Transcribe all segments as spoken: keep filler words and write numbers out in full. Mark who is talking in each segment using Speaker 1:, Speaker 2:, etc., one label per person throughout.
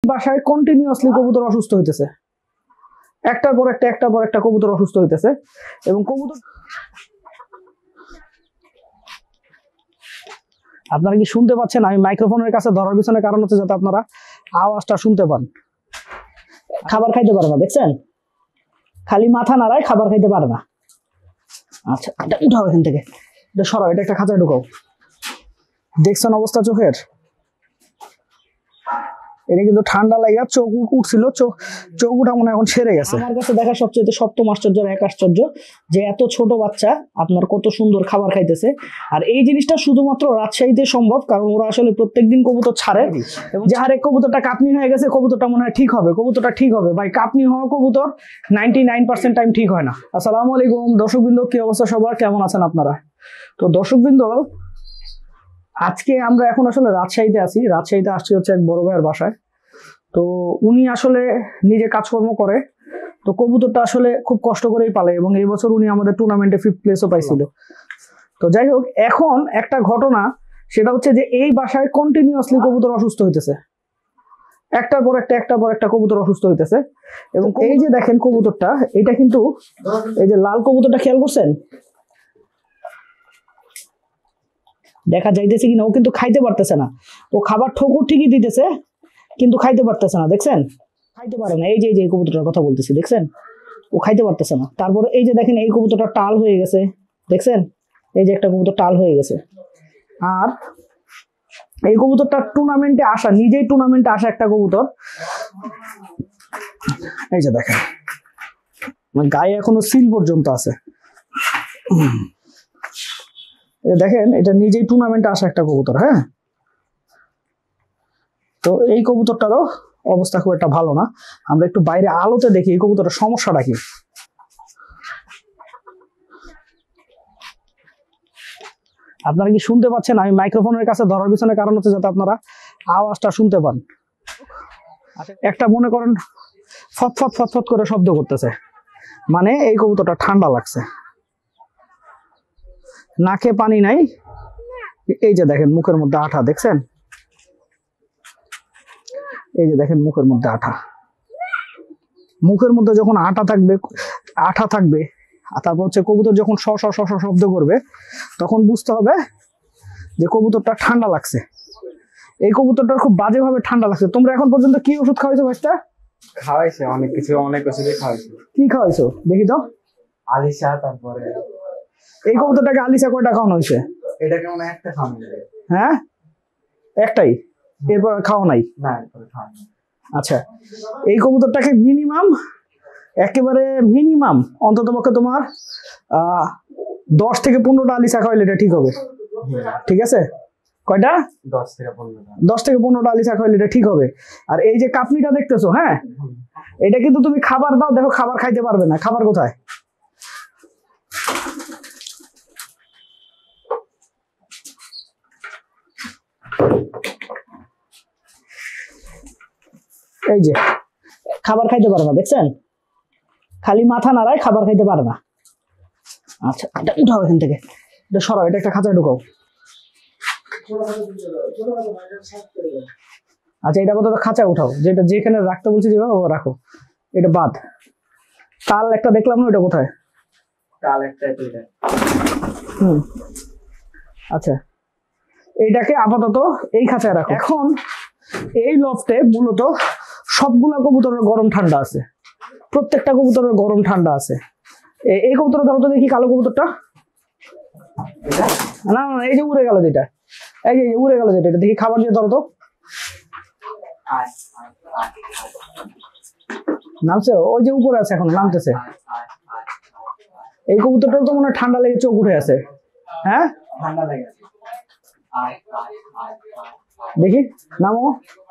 Speaker 1: বাসায় কন্টিনিউয়াসলি কবুতর অসুস্থ হইতেছে, একটার পর একটা একটার পর একটা কবুতর অসুস্থ হইতেছে। এবং কবুতর আপনারা কি শুনতে পাচ্ছেন? আমি মাইক্রোফোনের কাছে ধরার পিছনে কারণ হচ্ছে যাতে আপনারা আওয়াজটা শুনতে পান। খাবার খাইতে পারে না, দেখছেন? খালি মাথা নাড়ায়, খাবার খাইতে পারে না। আচ্ছা, এটা উঠাও এখান থেকে, এটা সরাও, এটা একটা খাঁচায় ঢুকাও। দেখছেন অবস্থা চোখের? এটা কিন্তু ঠান্ডা লাগিয়া চোখ উঠছিল, চোখ চোখ উঠা মনে এখন ছেড়ে গেছে। আমার কাছে দেখা সবচেয়ে সপ্তম আশ্চর্যের এক আশ্চর্য যে এত ছোট বাচ্চা আপনার কত সুন্দর খাবার খাইতেছে। আর এই জিনিসটা শুধুমাত্র রাজশাহীতে সম্ভব, কারণ ওরা আসলে প্রত্যেকদিন কবুতর ছাড়ে। এবং যে হারে কবুতরটা কাপনি হয়ে গেছে, কবুতরটা মনে হয় ঠিক হবে, কবুতরটা ঠিক হবে। ভাই, কাপনি হওয়া কবুতর নাইনটি নাইন পার্সেন্ট টাইম ঠিক হয় না। আসসালামু আলাইকুম দর্শকবৃন্দ, কি অবস্থা সবার, কেমন আছেন আপনারা? তো দর্শকবৃন্দ, আজকে আমরা এখন আসলে রাজশাহীতে আছি। রাজশাহীতে আসছি হচ্ছে এক বড় ভাইয়ের বাসায়। তো উনি আসলে নিজে কাজকর্ম করে, তো কবুতরটা আসলে খুব কষ্ট করেই পালে, এবং এই বছর উনি আমাদের টুর্নামেন্টে ফিফথ প্লেসও পাইছিল। তো যাই হোক, এখন একটা ঘটনা, সেটা হচ্ছে যে এই বাসায় কন্টিনিউয়াসলি কবুতর অসুস্থ হইতেছে, একটার পর একটা একটার পর একটা কবুতর অসুস্থ হইতেছে। এবং এই যে দেখেন কবুতরটা, এটা কিন্তু এই যে লাল কবুতরটা, খেয়াল করছেন? দেখা যাইতেছে কিনা, ও কিন্তু খাইতে পারতেছে না। ও খাবার ঠোকর ঠিকই দিতেছে, কিন্তু খাইতে পারতেছে না, দেখছেন? খাইতে পারে না। এই যে এই কবুতরটার কথা বলতেছি, দেখছেন? ও খাইতে পারতেছে না। তারপরে এই যে দেখেন, এই কবুতরটা টাল হয়ে গেছে, দেখছেন? এই যে একটা কবুতর টাল হয়ে গেছে। আর এই কবুতরটা টুর্নামেন্টে আসা, নিজেই টুর্নামেন্টে আসা একটা কবুতর। এই যে দেখেন, গায়ে এখনো সিল পর্যন্ত আছে। দেখেন, এটা নিজেই টুর্নামেন্টে আসা একটা কবুতর। হ্যাঁ, তো এই কবুতরটারও অবস্থা খুব একটা ভালো না। আমরা একটু বাইরে আলোতে দেখি এই কবুতরের সমস্যাটা কি। আপনারা কি শুনতে পাচ্ছেন? আমি মাইক্রোফোনের কাছে ধরার পিছনে কারণ হচ্ছে যাতে আপনারা আওয়াজটা শুনতে পান। একটা মনে করেন ফতফত ফতফত করে শব্দ করতেছে, মানে এই কবুতরটা ঠান্ডা লাগছে। নাকে পানি নাই, এই যে দেখেন মুখের মধ্যে আঠা, দেখছেন? এই যে দেখেন মুখের মধ্যে আঠা। মুখের মধ্যে যখন আঠা থাকবে, আঠা থাকবে আর তারপর হচ্ছে কবুতর যখন শ শ শ শব্দ করবে, তখন বুঝতে হবে যে কবুতরটা ঠান্ডা লাগছে। এই কবুতরটার খুব বাজেভাবে ঠান্ডা লাগছে। তোমরা এখন পর্যন্ত কি ওষুধ খাওয়াইছো ভাইটা?
Speaker 2: খাওয়াইছে অনেক কিছু, অনেক কিছু খাওয়াইছে।
Speaker 1: কি খাওয়াইছো দেখি তো?
Speaker 2: আলিশা। তারপরে
Speaker 1: এই কবুতরটাকে আলিশা কয়টা খাওয়ানো হয়েছে?
Speaker 2: এটাকে মনে হয় একটা খাওয়ানো যায়।
Speaker 1: হ্যাঁ, একটাই, এরপর খাওয়া নাই?
Speaker 2: না, এরপরে খাওয়া নাই।
Speaker 1: আচ্ছা, এই কবুতরটাকে মিনিমাম, একেবারে মিনিমাম অন্তত পক্ষে তোমার আহ দশ থেকে পনেরোটা আলিশা খাওয়াইলে এটা ঠিক হবে। ঠিক আছে? কয়টা?
Speaker 2: দশ থেকে পনেরোটা।
Speaker 1: দশ থেকে পনেরোটা আলিশা খাওয়াইলে এটা ঠিক হবে। আর এই যে কাপনিটা দেখতেছো, হ্যাঁ, এটা কিন্তু তুমি খাবার দাও, দেখো খাবার খাইতে পারবে না। খাবার কোথায়? এই যে খাবার খাইতে পারে না, দেখছেন? খালি মাথা নাড়ায়, খাবার খাইতে পারে না। আচ্ছা, এটা উঠাও এখান থেকে, এটা সরাও, এটা একটা খাঁচায় ঢুকাও। আচ্ছা, এটা আপাতত খাঁচায় উঠাও, যেটা যেখানে রাখতে বলছি যেভাবে ও রাখো। এটা বাদ। তাল একটা দেখলাম না, ওটা কোথায়?
Speaker 2: তাল একটা, এটা।
Speaker 1: হুম, আচ্ছা, এইটাকে আপাতত এই খাঁচায় রাখো। এখন এই লফটে মূলত সবগুলা কবুতরের গরম ঠান্ডা আছে, প্রত্যেকটা কবুতরের গরম ঠান্ডা আছে। এই কবুতর ধরো তো দেখি, কালো কবুতরটা। না না, এই যে উড়ে গেল যেটা, এই যে উড়ে গেল যেটা, এটা দেখি, খাবার দিয়ে ধরো তো। নামছে, ওই যে উপরে আছে, এখন নামতেছে। এই কবুতরটার তো মনে হয় ঠান্ডা লেগে চোখ উঠে আছে। হ্যাঁ,
Speaker 2: ঠান্ডা লেগেছে।
Speaker 1: দেখি, নামো,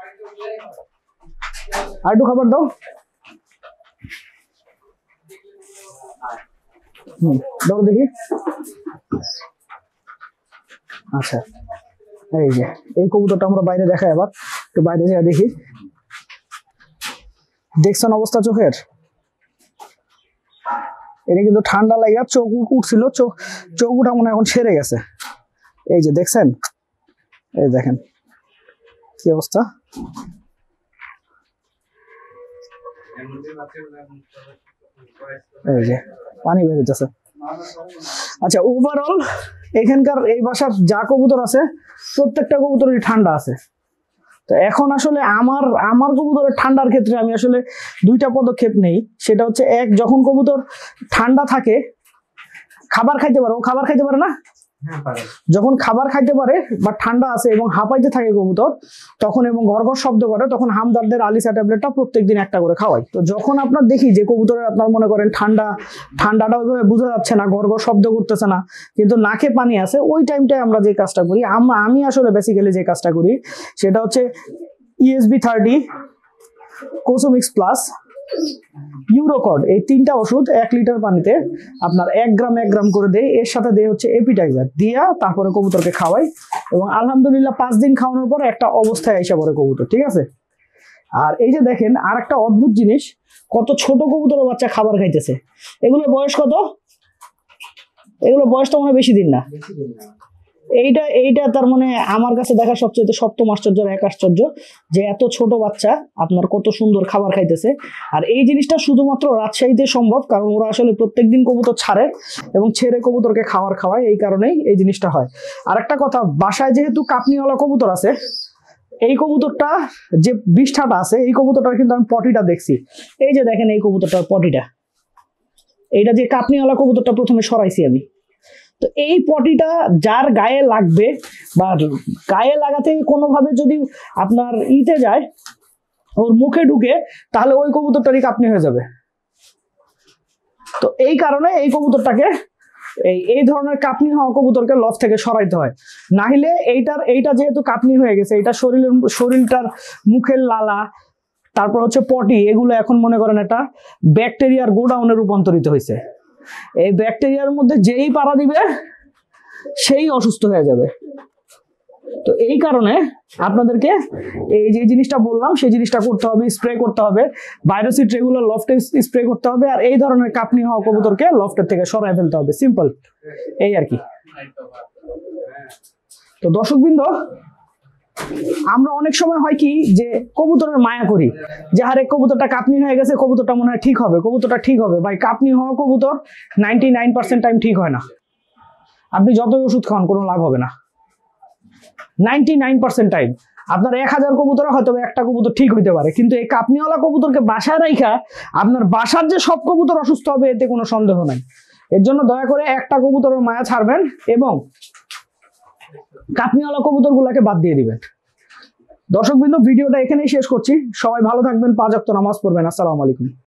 Speaker 1: আর একটু খাবার দাও। হম, দাও দেখি। আচ্ছা, এই যে এই কবুতরটা আমরা বাইরে দেখাই, আবার একটু বাইরে যা দেখি। দেখছেন অবস্থা চোখের? এটা কিন্তু ঠান্ডা লাগিয়া চোখ উঠছিল, চোখ চোখ উঠা মনে এখন ছেড়ে গেছে। এই যে দেখছেন, এই দেখেন কি অবস্থা। এই যে পানি বের হইতেছে। আচ্ছা, ওভারঅল এখানকার এই বাসার যা কবুতর আছে প্রত্যেকটা কবুতরই ঠান্ডা আছে। তো এখন আসলে আমার আমার কবুতরের ঠান্ডার ক্ষেত্রে আমি আসলে দুইটা পদক্ষেপ নেই। সেটা হচ্ছে, এক, যখন কবুতর ঠান্ডা থাকে খাবার খাইতে পারে, ও খাবার খাইতে পারে না,
Speaker 2: হ্যাঁ পারে।
Speaker 1: যখন খাবার খাইতে পারে বা ঠান্ডা আছে এবং হাঁপাইতে থাকে কবুতর তখন এবং ঘরঘর শব্দ করে তখন হামদর্দের আলিসা ট্যাবলেটটা প্রত্যেকদিন একটা করে খাওয়াই। তো যখন আপনার দেখি যে কবুতরের আপনার মনে করেন ঠান্ডা ঠান্ডাটা ওইভাবে বোঝা যাচ্ছে না, ঘরঘর শব্দ করতেছে না, কিন্তু নাকে পানি আছে, ওই টাইমটায় আমরা যে কাজটা করি, আম- আমি আসলে বেসিক্যালি যে কাজটা করি সেটা হচ্ছে ইএসবি থার্টি, কোসোমিক্স প্লাস, ইউরোকড, এই তিনটা ওষুধ এক লিটার পানিতে আপনার এক গ্রাম এক গ্রাম করে দেয়, এর সাথে দেয় হচ্ছে এপিটাইজার দিয়া তারপরে কবুতরকে খাওয়াই এবং আলহামদুলিল্লাহ পাঁচ দিন খাওয়ানোর পর একটা অবস্থায় এসে পড়ে কবুতর, ঠিক আছে। আর এই যে দেখেন আর একটা অদ্ভুত জিনিস, কত ছোট কবুতরের বাচ্চা খাবার খাইতেছে। এগুলো বয়স কত? এগুলো বয়স তো মনে হয় বেশি দিন না।
Speaker 2: বেশি দিন না।
Speaker 1: এইটা এইটা তার মানে আমার কাছে দেখা সবচেয়ে সপ্তম আশ্চর্য এক আশ্চর্য যে এত ছোট বাচ্চা আপনার কত সুন্দর খাবার খাইতেছে। আর এই জিনিসটা শুধুমাত্র রাজশাহীতে সম্ভব, কারণ ওরা আসলে প্রত্যেকদিন কবুতর ছাড়ে এবং ছেড়ে কবুতরকে খাবার খাওয়ায়, এই কারণেই এই জিনিসটা হয়। আর একটা কথা, বাসায় যেহেতু কাপনিওয়ালা কবুতর আছে, এই কবুতরটা যে বিষ্ঠাটা আছে এই কবুতরটার কিন্তু আমি পটিটা দেখছি। এই যে দেখেন এই কবুতরটার পটিটা, এইটা যে কাপনিওয়ালা কবুতরটা প্রথমে সরাইছি আমি, তো এই পটিটা যার গায়ে লাগবে বা গায়ে লাগাতে কোনোভাবে যদি আপনার ইতে যায়, ওর মুখে ঢুকে, তাহলে ওই কবুতরটারই কাপনি হয়ে যাবে। তো এই কারণে এই কবুতরটাকে এই এই ধরনের কাপনি হওয়া কবুতরকে লফ থেকে সরাইতে হয়, না হলে এইটার এইটা যেহেতু কাপনি হয়ে গেছে, এটা শরীরের শরীরটার মুখের লালা তারপর হচ্ছে পটি, এগুলো এখন মনে করেন একটা ব্যাকটেরিয়ার গোডাউনে রূপান্তরিত হয়েছে। এই ব্যাকটেরিয়ার মধ্যে যেই পাড়া দিবে সেই অসুস্থ হয়ে যাবে। তো এই কারণে আপনাদেরকে এই যে জিনিসটা বললাম সেই জিনিসটা করতে হবে, স্প্রে করতে হবে, ভাইরাসিড রেগুলার লফটে স্প্রে করতে হবে, আর এই ধরনের কাপনি হওয়া কবুতরকে লফটের থেকে সরাই ফেলতে হবে, সিম্পল এই আর কি। তো দর্শকবৃন্দ, আমরা অনেক সময় হয় কি যে কবুতরের মায়া করি যে আরে কবুতরটা কাপনি হয়ে গেছে, কবুতরটা মনে হয় ঠিক হবে, কবুতরটা ঠিক হবে। ভাই, কাপনি হওয়া কবুতর নাইনটি নাইন পার্সেন্ট টাইম ঠিক হয় না। আপনি যতই ওষুধ খাওয়ান কোনো লাভ হবে না। নাইনটি নাইন পার্সেন্ট টাইম আপনার এক হাজার কবুতরে হয়তো একটা কবুতর ঠিক হইতে পারে, কিন্তু এই কাপনিওয়ালা কবুতরকে বাসায় রাখা আপনার বাসার যে সব কবুতর অসুস্থ হবে এতে কোনো সন্দেহ নাই। এর জন্য দয়া করে একটা কবুতরের মায়া ছাড়বেন এবং কাপনিওয়ালা কবুতর গুলাকে বাদ দিয়ে দিবেন। দর্শকবৃন্দ, ভিডিওটা এখানেই শেষ করছি। সবাই ভালো থাকবেন, পাঁচ ওয়াক্ত নামাজ পড়বেন। আসসালামু আলাইকুম।